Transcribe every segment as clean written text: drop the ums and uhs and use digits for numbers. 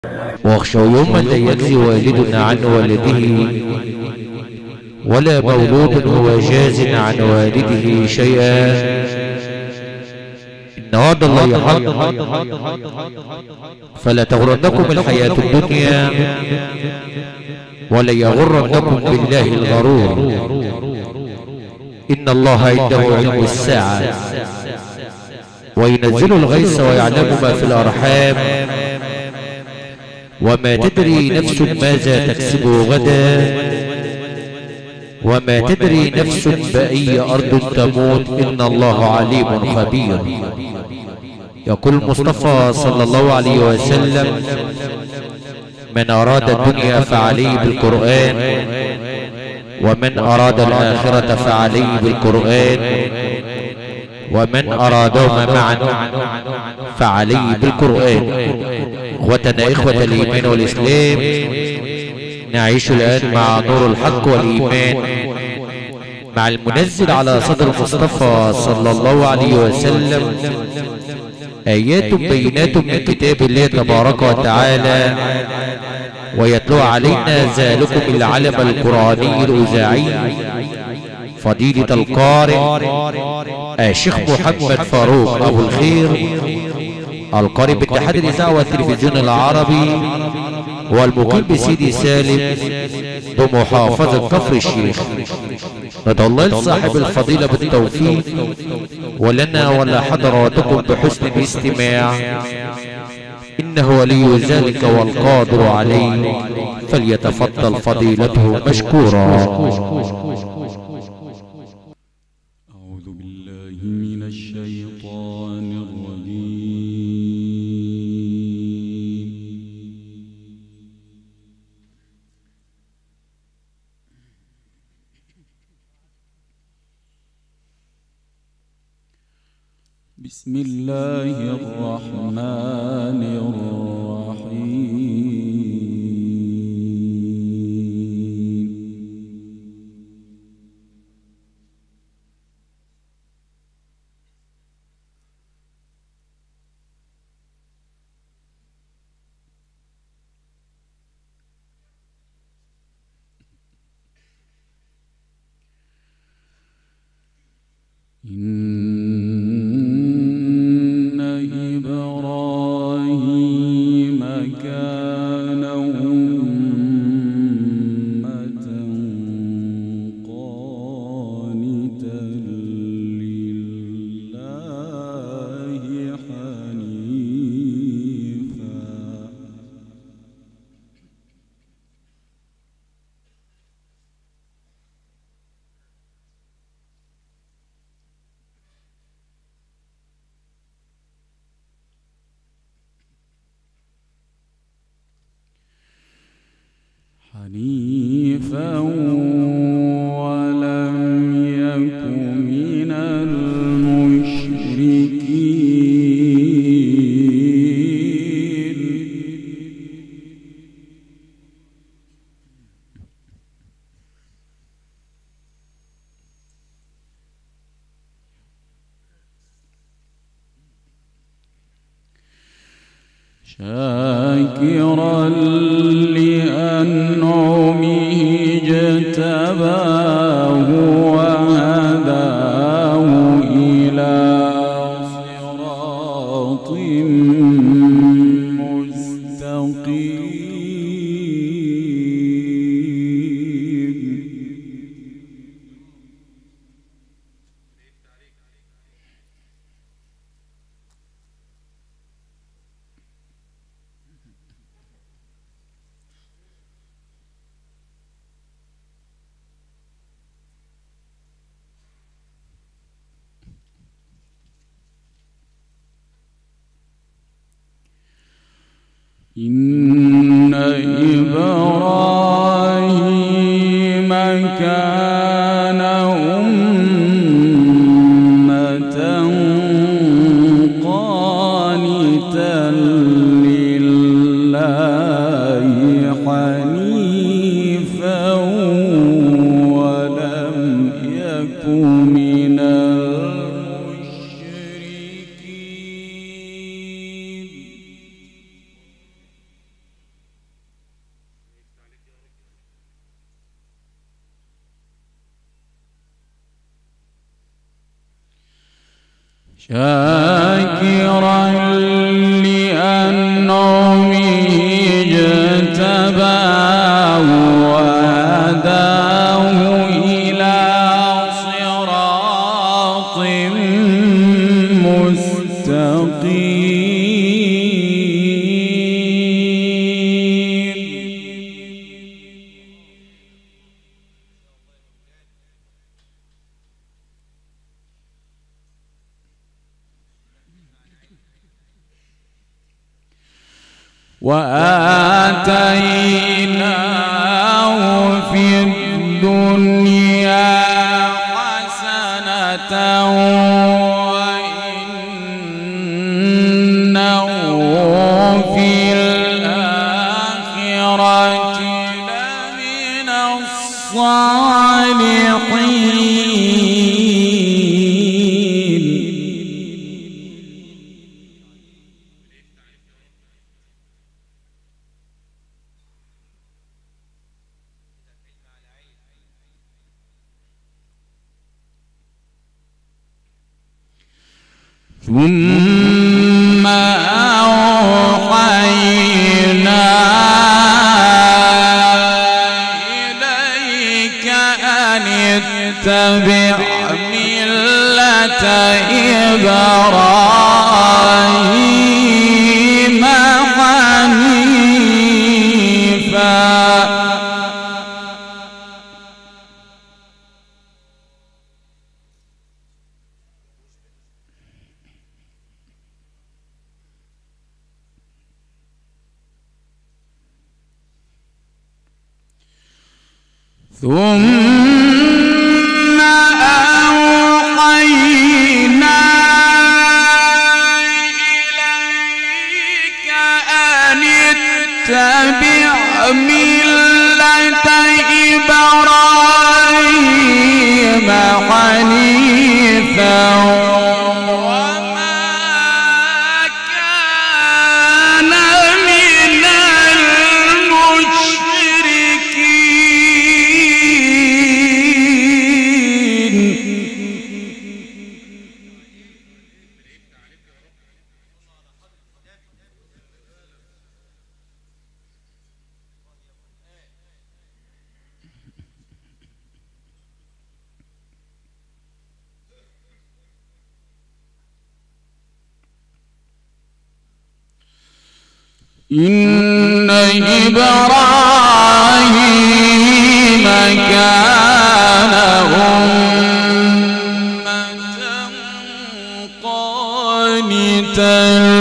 واخشوا يوما لا يجزي والد عن والده ولا مولود هو جاز عن والده شيئا، إن وعد الله حق فلا تغرنكم الحياة الدنيا ولا يغرنكم بالله الغرور، إن الله عنده علم الساعة وينزل الغيث ويعلم ما في الأرحام وما تدري نفس ماذا تكسب غدا وما تدري نفس بأي أرض تموت، إن الله عليم خبير. يقول المصطفى صلى الله عليه وسلم: من أراد الدنيا فعليه بالقرآن ومن أراد الآخرة فعليه بالقرآن ومن أرادهما معا فعليه بالقرآن. اخوتنا اخوة الإيمان والإسلام، نعيش الآن مع نور الحق والإيمان مع المنزل على صدر المصطفى صلى الله عليه وسلم آيات بينات من كتاب الله تبارك وتعالى، ويتلو علينا ذلكم العلم القرآني الأذاعي فضيلة القارئ الشيخ محمد فاروق أبو الخير، القارئ باتحاد الإذاعة والتلفزيون العربي والمقيم بسيدي سالم بمحافظة كفر الشيخ. ندعو الله لصاحب الفضيلة بالتوفيق ولنا ولحضراتكم بحسن الاستماع، إنه ولي ذلك والقادر عليه، فليتفضل فضيلته مشكورا. أعوذ بالله من الشيطان الرجيم. بسم الله الرحمن الرحيم. إن إبراهيم كان أمة قانتا لله حنيفا ولم يك من المشركين. شاكرا لأنعمه اجتباه وهداه إلى صراط مستقيم. إن إبراهيم كان أمة قانتا لله حنيفا ولم يك من المشركين. شاكرا لأنعمه اجتباه وهداه إلى صراط مستقيم. وآتيناه في الدنيا حسنة وإنه في الآخرة لمن الصالحين. ثم أوحينا إليك أن اتبع ملة إبراهيم حنيفا. ثم أوحينا إليك أن اتبع ملة إبراهيم حنيفا وما كان من المشركين. إن إبراهيم كان أمة قانتا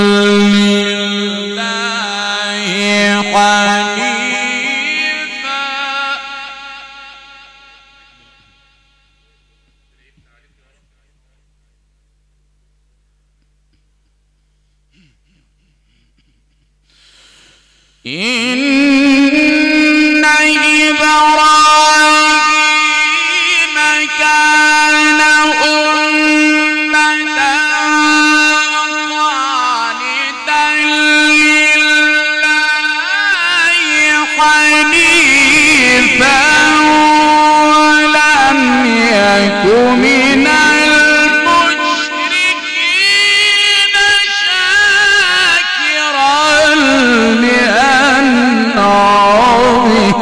لله حنيفا. إن إبراهيم كان أمة قانتا لله حنيفا ولم يك من المشركين شاكرا لأنعمه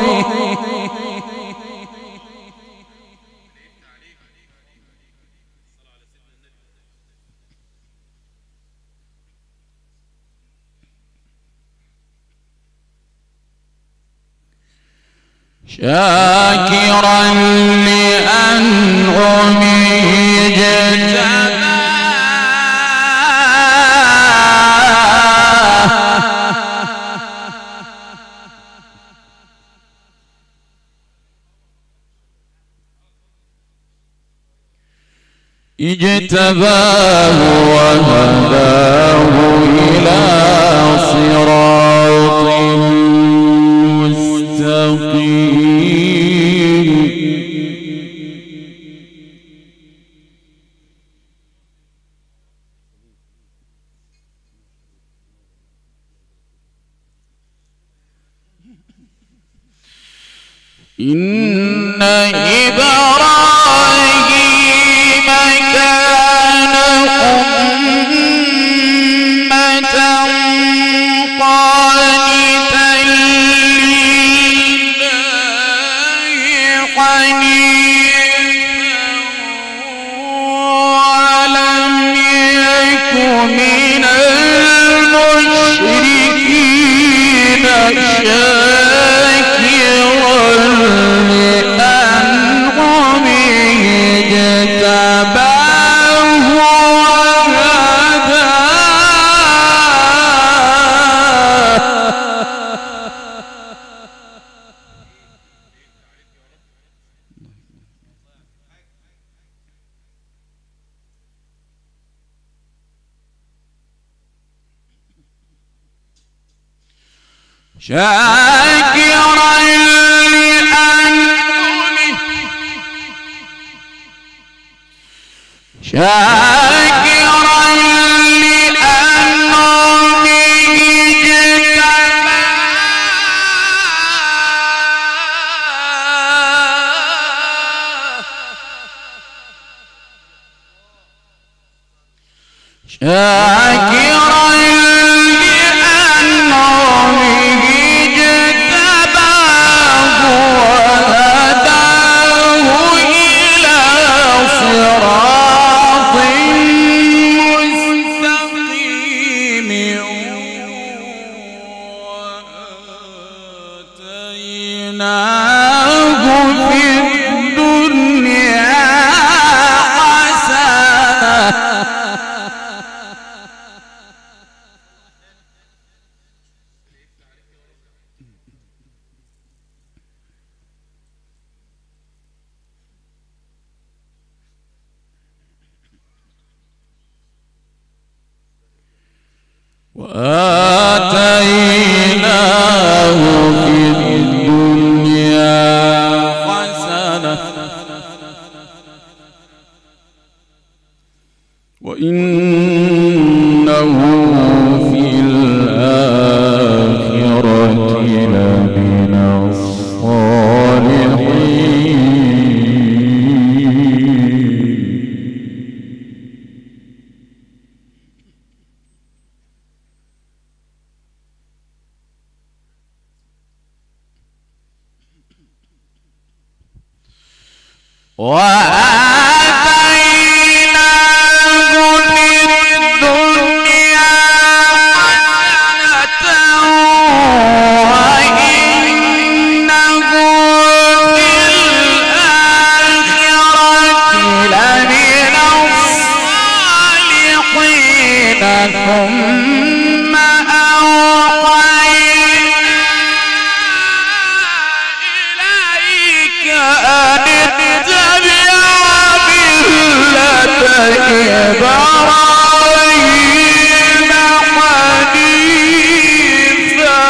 شاكرا لأنعمه اجتباه وهداه إلى صراط مستقيم. إن إبراهيم كان شاكرا لأنعمه شاكرا لأنعمه اجتباه وهداه إلى صراط مستقيم وآتيناه في الدنيا حسنة وآتيناه في الدنيا حسنة وإنه في الآخرة لمن الصالحين وآتيناه في الدنيا حسنة وإنه في الآخرة لمن الصالحين ثم أوحينا إليك أن اتبع ملة إبراهيم حنيفا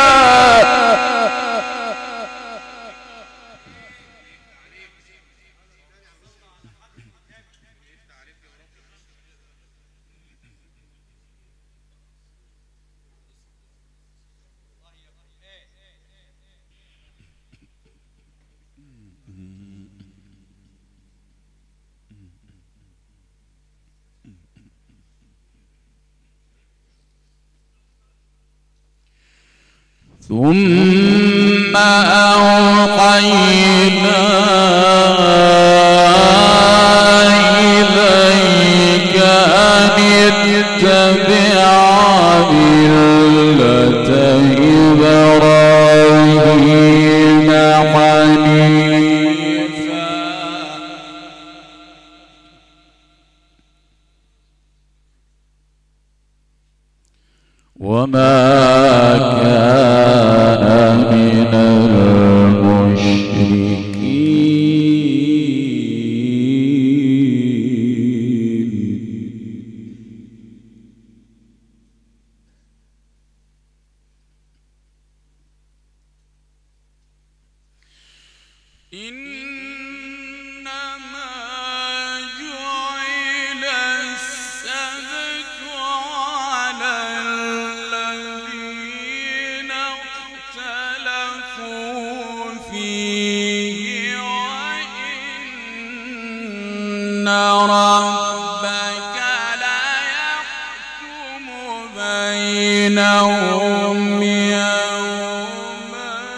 ثم أوحينا إليك أن اتبع ملة إبراهيم حنيفا وما كان من إنما جعل السبت على الذين اختلفوا فيه وإن ربك ليحكم بينهم يوم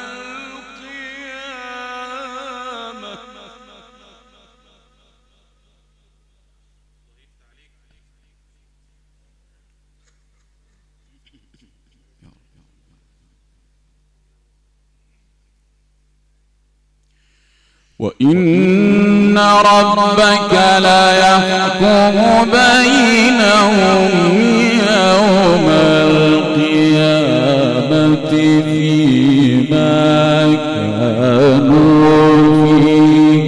القيامة وإن ربك ليحكم بينهم يوم القيامة فيما كانوا فيه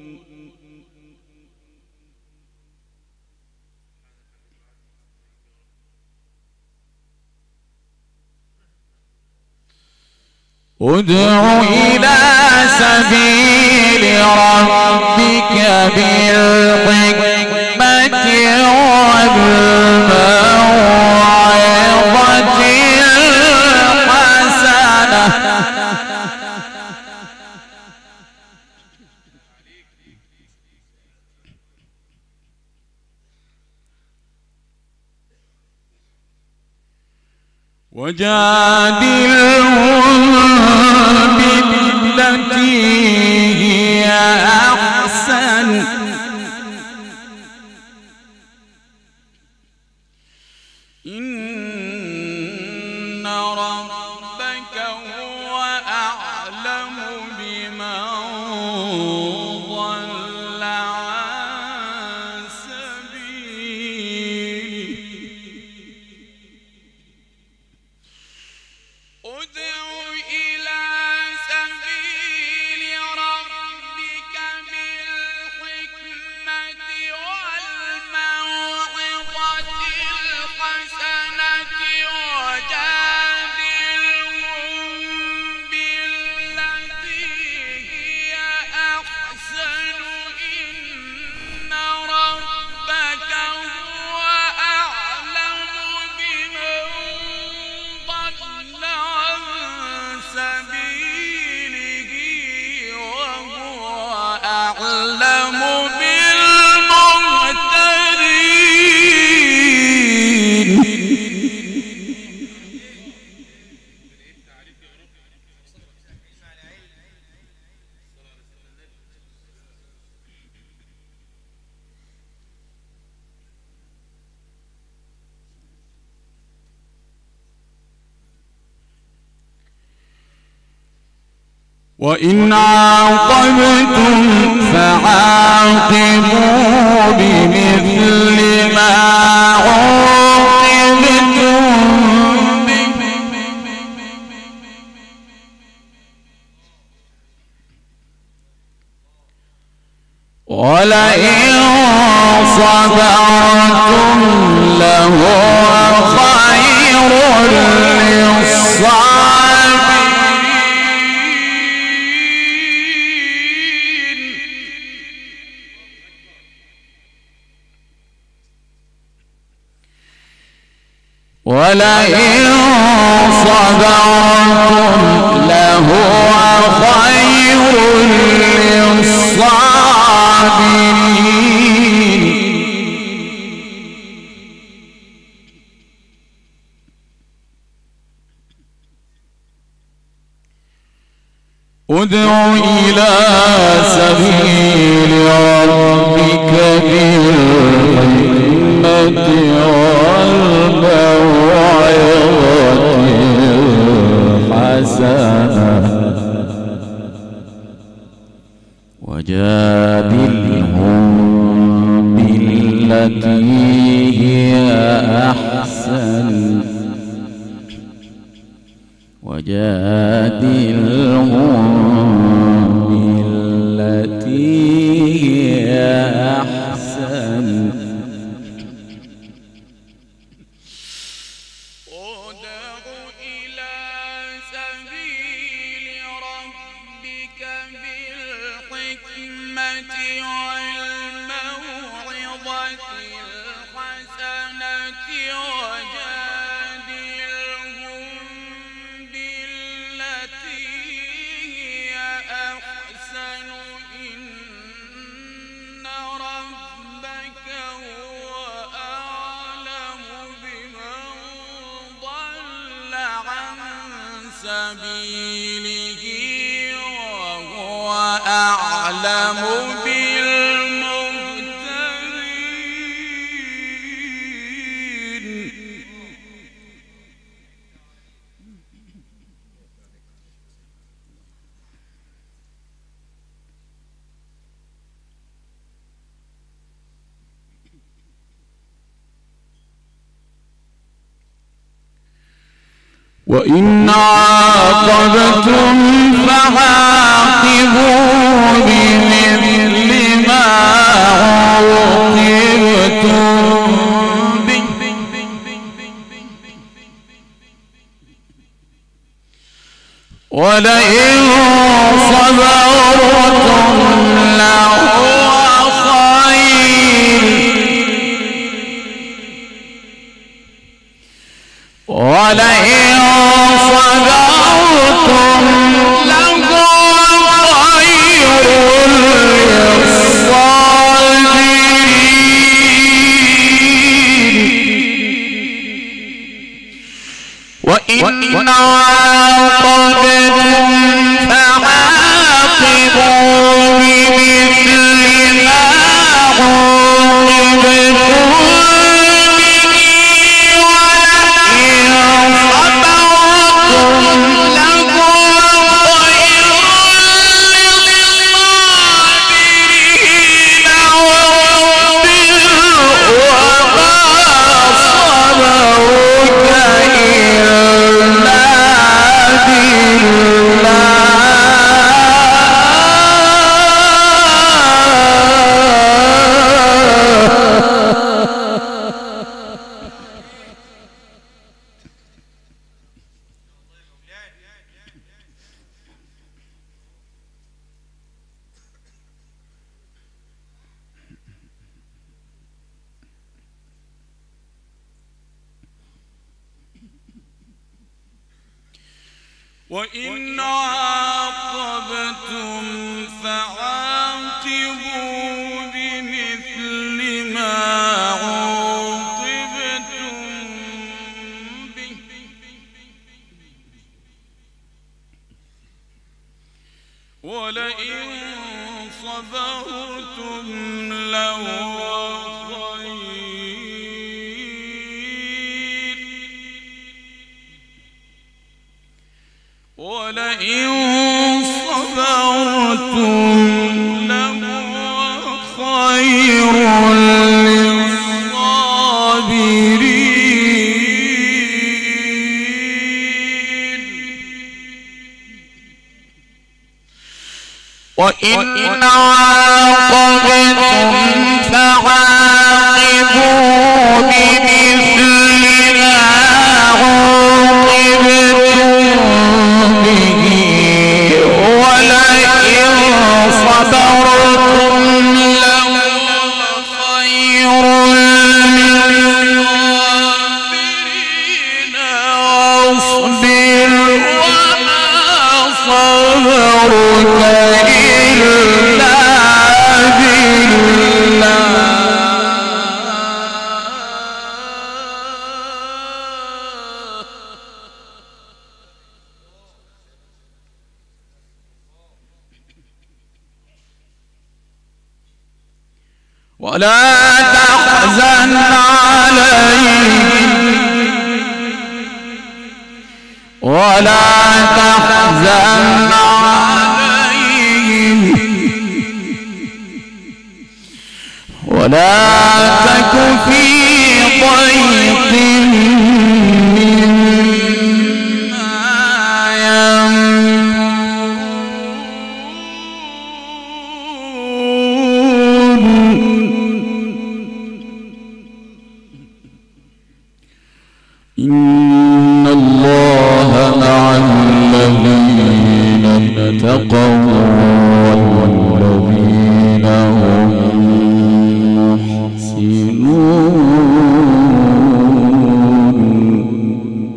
يختلفون ادع إلى سبيل ربك بالحكمة والموعظة الحسنة وجادلهم بالتي هي أحسن إن ربك هو أعلم بمن ضل عن سبيله ادع إلى سبيل ربك بالحكمة والموعظة الحسنة وجادلهم بالتي هي أحسن إن ربك هو أعلم بمن ضل عن سبيله وهو أعلم بالمهتدين وإن عاقبتم فعاقبوا بمثل ما عوقبتم به ولئن صبرتم لهو خير للصابرين ولئن صبرتم لهو خير للصابرين ادع إلى سبيل ربك بالحكمة والموعظة الحسنة وجادلهم بالتي هي أحسن وجادلهم بالتي هي أحسن ادع إلى سبيل ربك بالحكمة والموعظة الحسنة وجادلهم بالتي هي أحسن إن ربك هو أعلم بمن ضل عن سبيله وهو أعلم بالمهتدين وإن عاقبتم فعاقبوا بمثل ما عوقبتم به ولئن صبرتم لهو خير ولئن صبرتم لهو خير للصابرين وإن عاقبتم فعاقبوا بمثل ما عوقبتم به ولئن صبرتم لهو خير للصابرين وما صبرك إلا وإن عاقبتم فعاقبوا بمثل ما عوقبتم به ولئن صبرتم لهو ولئن صبرتم لهو خير للصابرين وإن عاقبتم فعاقبوا بمثل ما عوقبتم به ولئن صبرتم لهو خير للصابرين واصبر وما صبرك إلا بالله ولا تحزن عليهم ولا تحزن عليهم ولا تك في ضيق إن الله مع الذين اتقوا والذين هم محسنون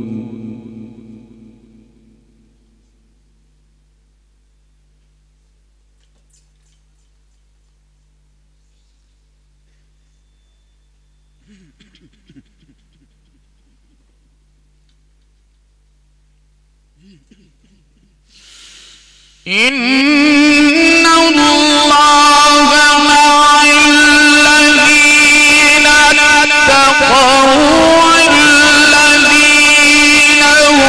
إن الله مع الذين اتقوا والذين هم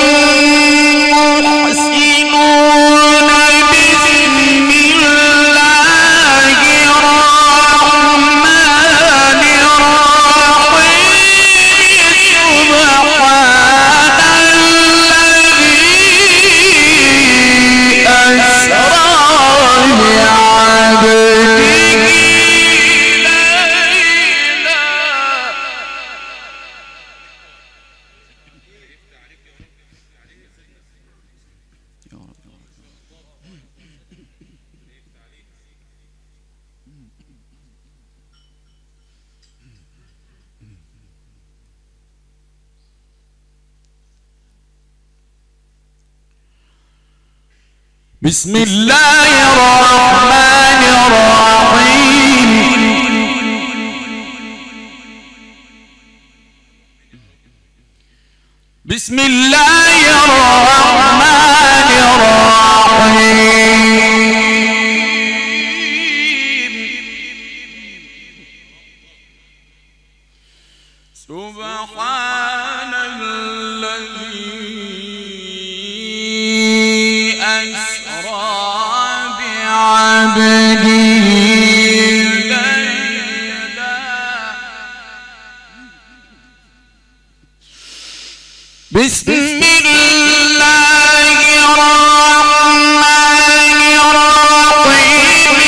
محسنون بسم الله الرحمن الرحيم سبحان الذي أسرى بسم الله الرحمن الرحيم بسم الله الرحمن الرحيم سبحان الذي أسرى بعبده بسم الله الرحمن الرحيم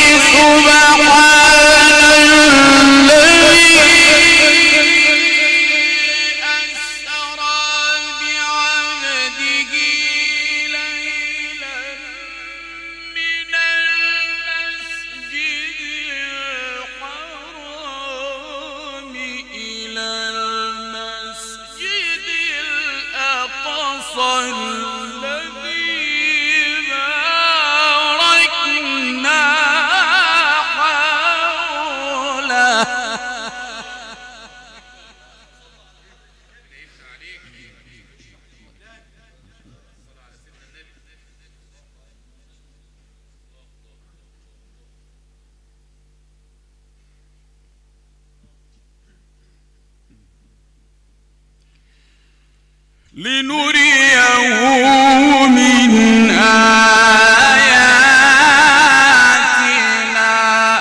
سبحان الذي أسرى بعبده ليلا من المسجد الحرام إلى المسجد الأقصى الذي باركنا حوله لنريه من آياتنا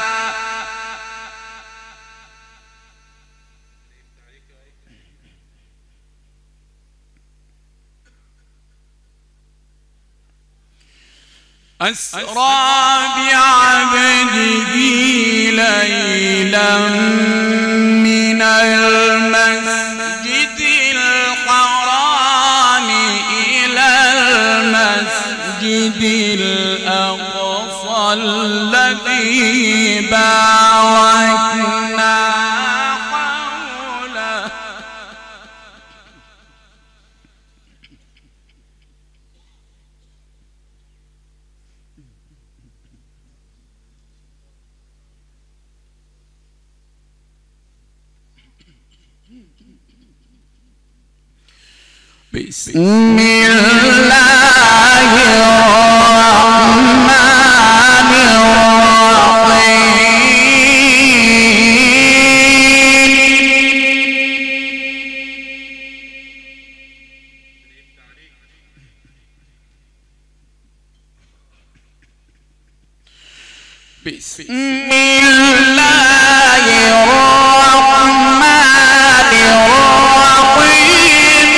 أسرى بعبده ليلا من المسجد الحرام إلى المسجد الأقصى الذي باركنا حوله بسم الله الرحمن الرحيم بسم الله الرحمن الرحيم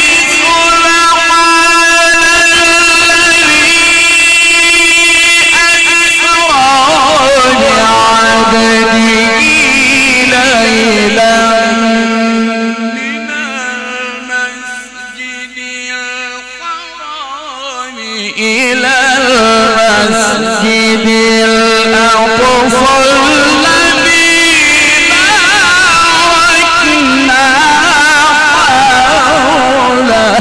إلى المسجد الأقصى الذي باركنا حوله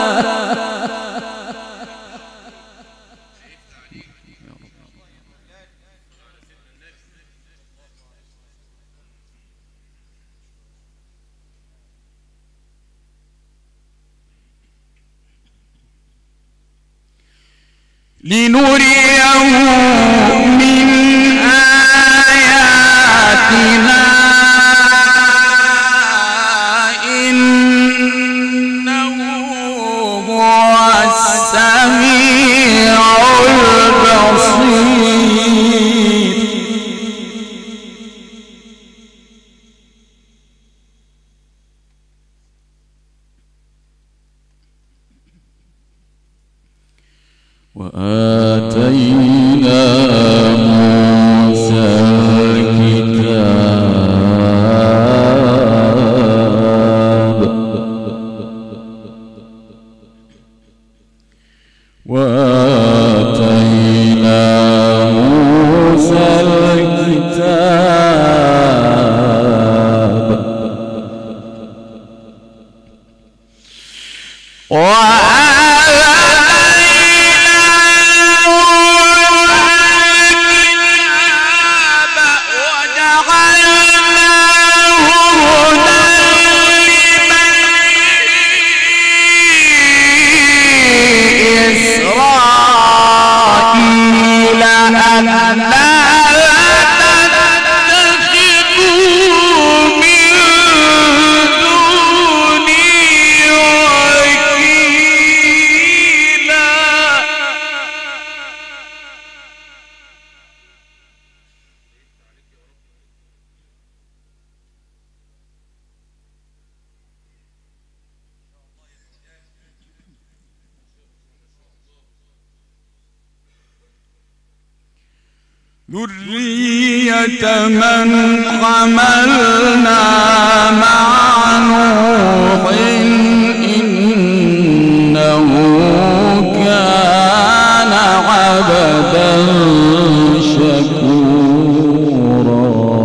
لنريه من آياتنا إنه هو السميع البصير وآتينا موسى الكتاب وآتينا موسى الكتاب وآتينا ذرية من حملنا مع نوح إنه كان عبدا شكورا.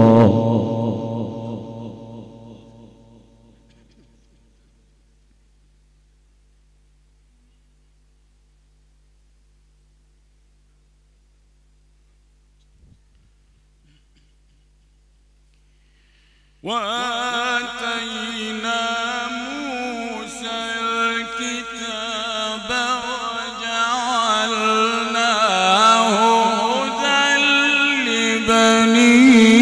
وآتينا موسى الكتاب وجعلناه هدى لبني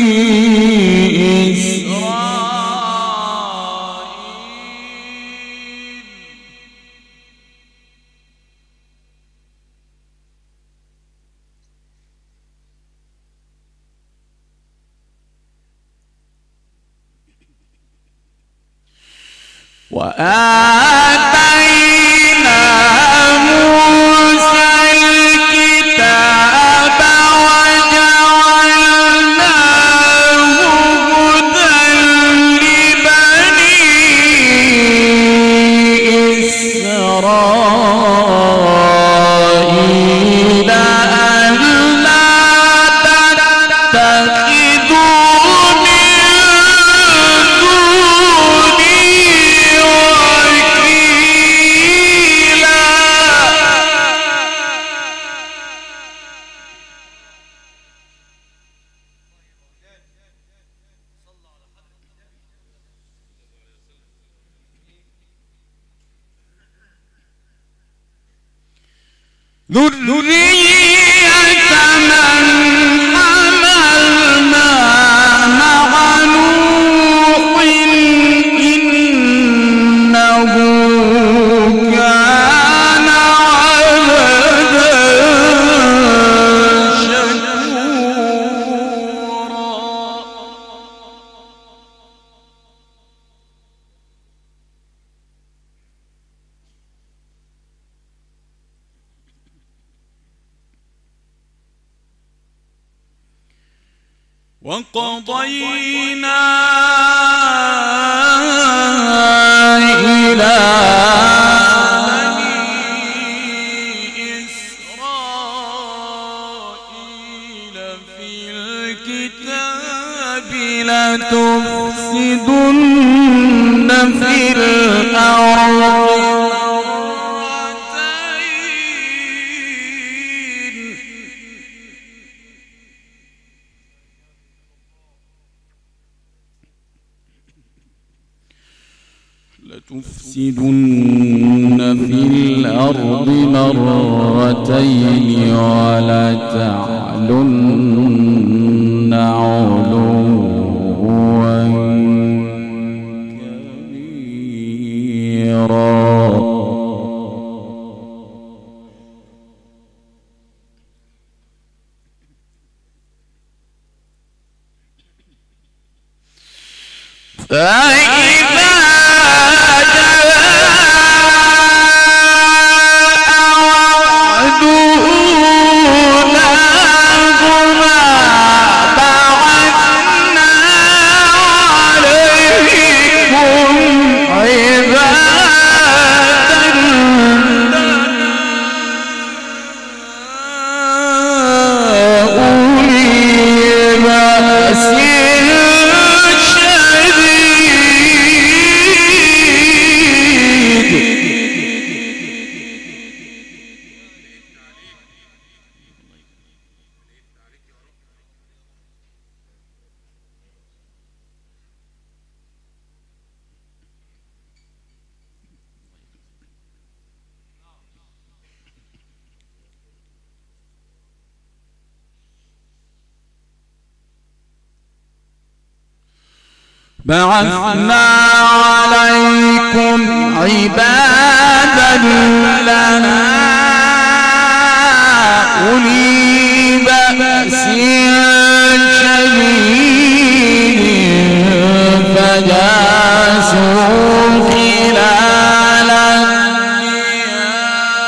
إسرائيل. وآتينا موسى الكتاب وجعلناه هدى لبني إسرائيل ألا تتخذوا من دوني ذرية من حملنا مع نوح إنه كان عبدا شكورا. وقضينا إلى بني إسرائيل في الكتاب لتفسدن في الأرض مرتين ولتعلن علوا كبيرا. فإذا بعثنا عليكم عبادا لنا أولي بأس شديد فجاسوا خلال الديار.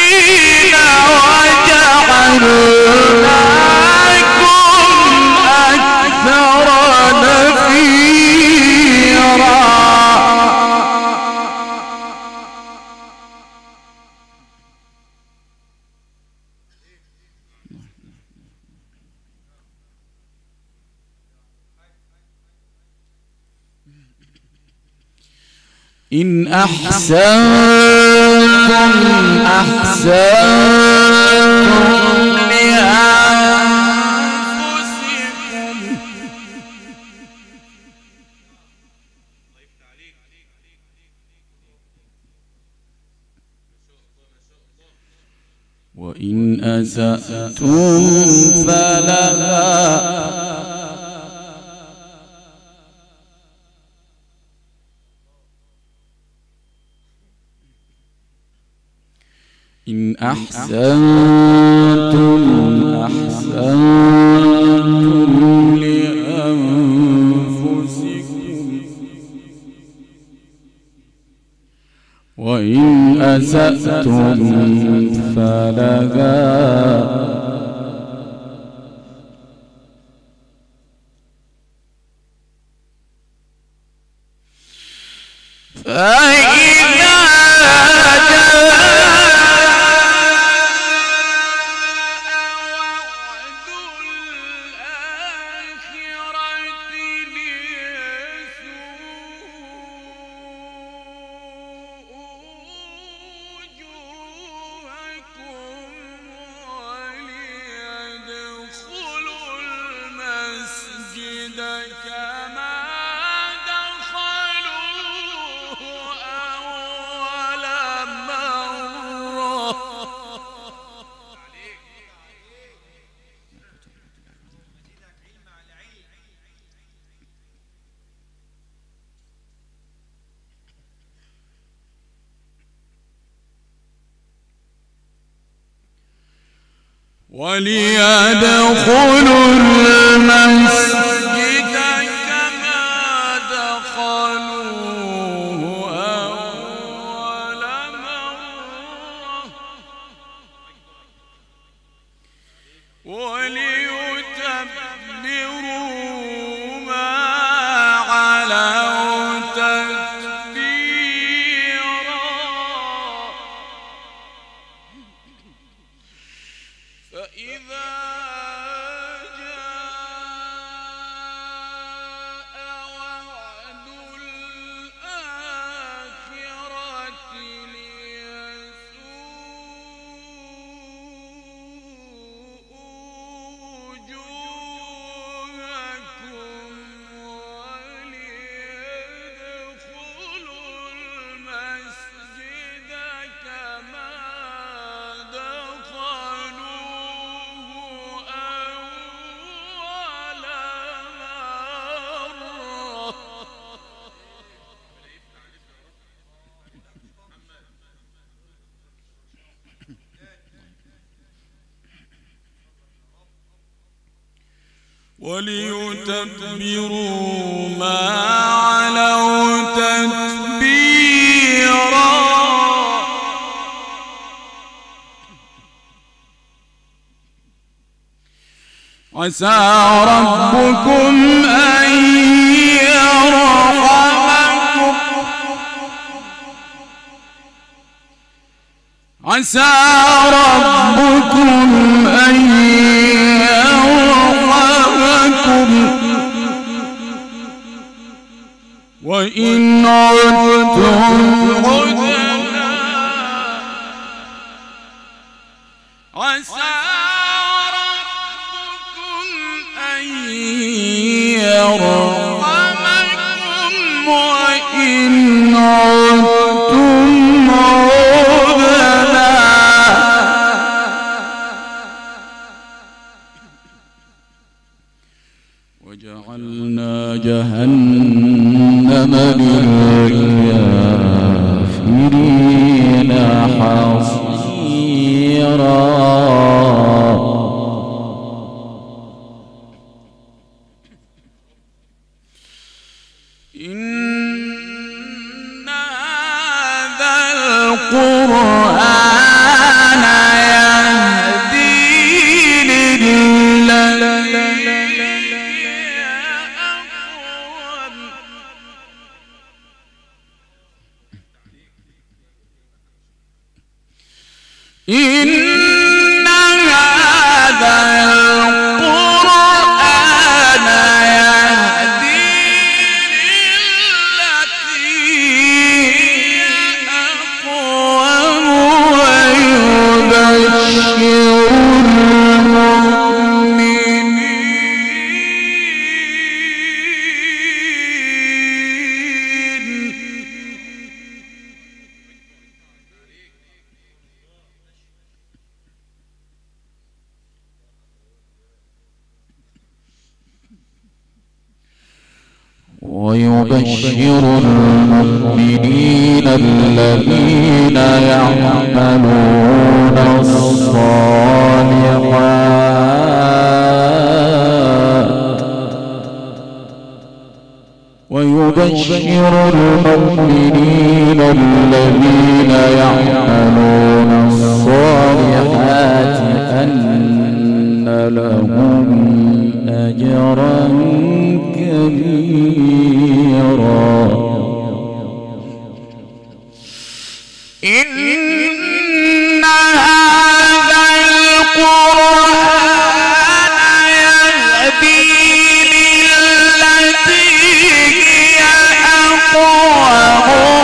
إن أحسنتم لأنفسكم وإن أسأتم فلها إن أحسنتم لأنفسكم وإن أسأتم فلها وليدخلوا المسجد كما دخلوه أول مرة وليتبروا ما علوا تتبيرا فإذا جاء وعد الآخرة ليسوءوا وجوهكم وليدخلوا المسجد كما دخلوه أول مرة وليتبروا ما علوا تتبيرا عسى ربكم أن يرحمكم عسى ربكم أن يرحمكم وإن عدتم عدنا عسى ربكم أن يرحمكم وإن عدتم عدنا وجعلنا جهنم للكافرين حصيرا إن إن هذا القرآن يهدي للتي هي أقوم ويبشر المؤمنين الذين يعملون الصالحات ويبشر المؤمنين الذين يعملون الصالحات أن لهم أجرا كبيرا. إن هذا القرآن يهدي للتي هي أقوم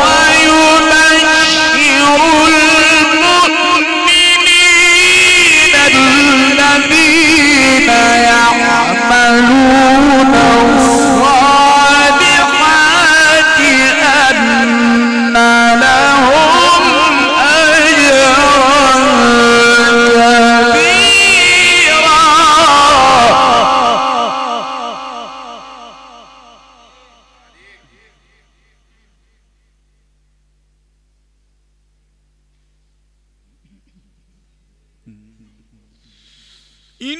ويبشر المؤمنين الذين يعملون الصالحات أن لهم أجرا كبيرا. إن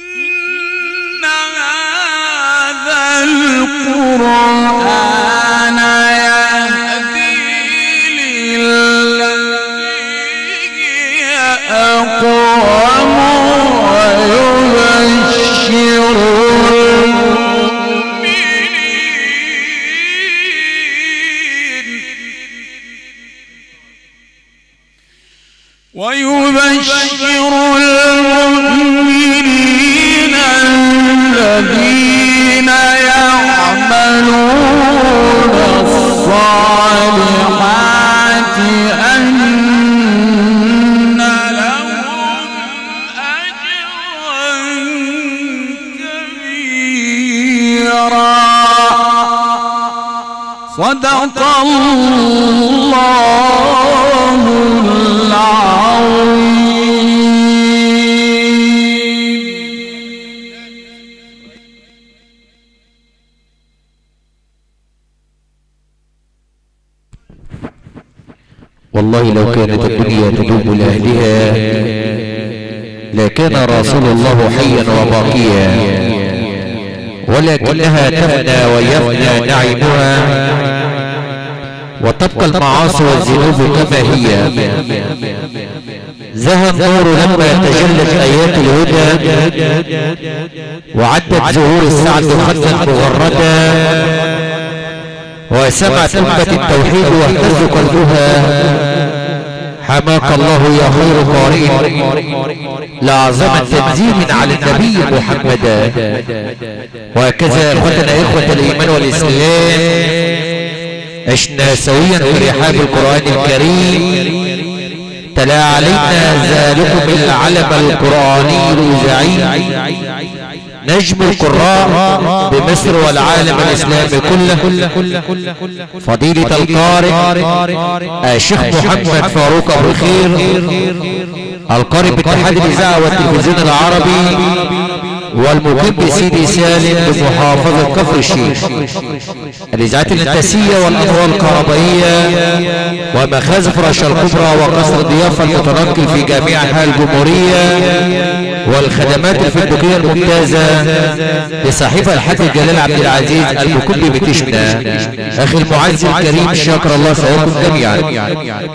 هذا القرآن يهدي للتي هي أقوم ويبشر المؤمنين الذين يعملون الصالحات أن لهم أجرا كبيرا. صدق الله العظيم. والله لو كانت الدنيا تدوم لأهلها لكان رسول الله حيا وباقيا، ولكنها تفنى ويفنى نعيمها وتبقى المعاصي والذنوب كما هي. زهى النور لما تجلت آيات الهدى وعدت زهور السعد خدا مغردا، وسمعت أمة التوحيد واهتز قلبها. حماك الله يا خير قارئ لأعظم تنزيل على النبي محمدا. وهكذا اخوتنا اخوة الايمان والاسلام عشنا سويا في رحاب القرآن الكريم. تلا علينا ذلكم العلم القرآني الإذاعي نجم القراء بمصر والعالم الإسلامي كله، فضيلة القارئ الشيخ محمد فاروق أبو الخير، القارئ باتحاد الإذاعة والتلفزيون العربي والمقيم بسيدي سالم بمحافظة كفر الشيخ. الإذاعات الهندسية والأنوار الكهربائية ومخازن فراشة الكبرى وقصر الضيافة المتنقل في جميع أنحاء الجمهورية، والخدمات الفندقية الممتازة لصاحبها الحاج جلال عبد العزيز المكبي بتشمنا. أخي المعز الكريم شكر الله سعيكم جميعا.